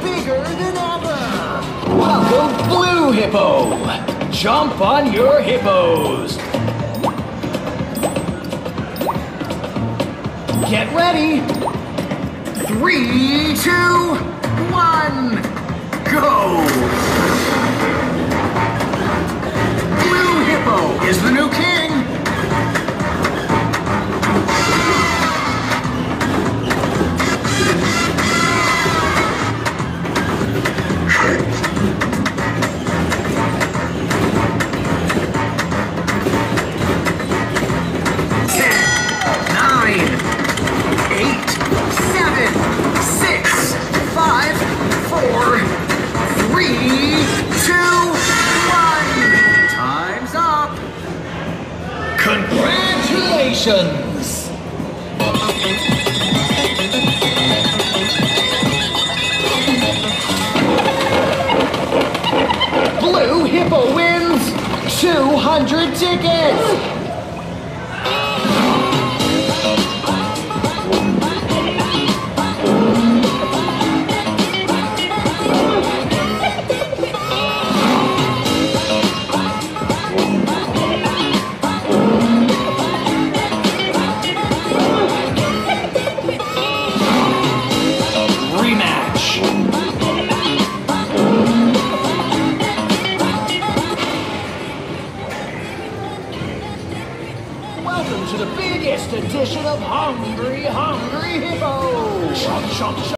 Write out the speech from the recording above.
bigger than ever. Welcome, Blue Hippo. Jump on your hippos. Get ready. 3, 2, 1, go. Blue Hippo is the new king. Congratulations! Blue Hippo wins 200 tickets! Welcome to the biggest edition of Hungry Hippo!